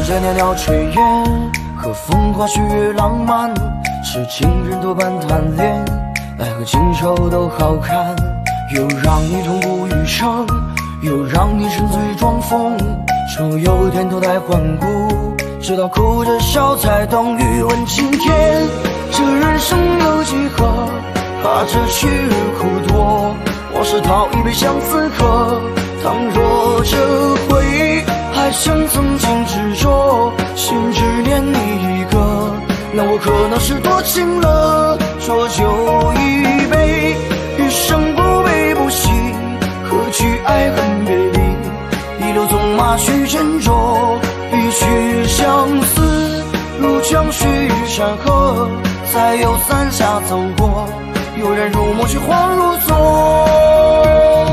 间袅袅炊烟，和风花雪月浪漫，是情人多半贪恋，爱和情仇都好看，又让你痛不欲生，又让你沉醉装疯，终有天脱胎换骨，直到哭着笑才懂欲问青天。这人生有几何，怕这去日苦多，往事讨一杯相思喝。倘若这回忆还像曾经执着，心只念你一个，那我可能是多情了。浊酒一杯，余生不悲不喜，何惧爱恨别离？一路纵马去斟酌，一曲相思如江水与山河，再有三峡走过，悠然入梦却恍如昨。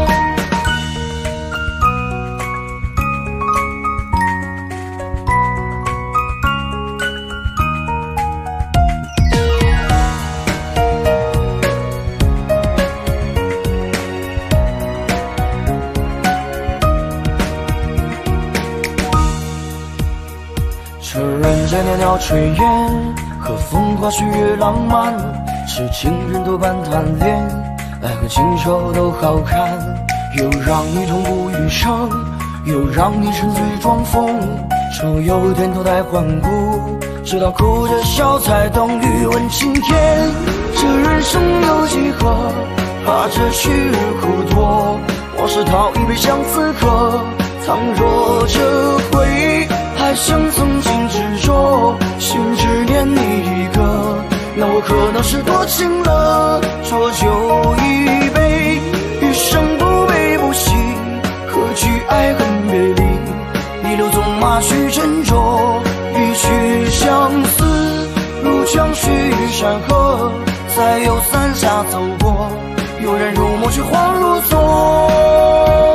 这人间袅袅炊烟，和风花雪月浪漫，是情人多半贪恋，爱和情仇都好看，又让你痛不欲生，又让你沉醉装疯，终有天脱胎换骨，直到哭着笑才懂欲问青天。这人生有几何，怕这去日苦多，往事讨一杯相思喝。倘若这回忆还像曾经执着，心只念你一个，那我可能是多情了。浊酒一杯，余生不悲不喜，何惧爱恨别离？一路纵马去斟酌，一曲相思如江水与山河，再有三峡走过，悠然入梦却恍如昨。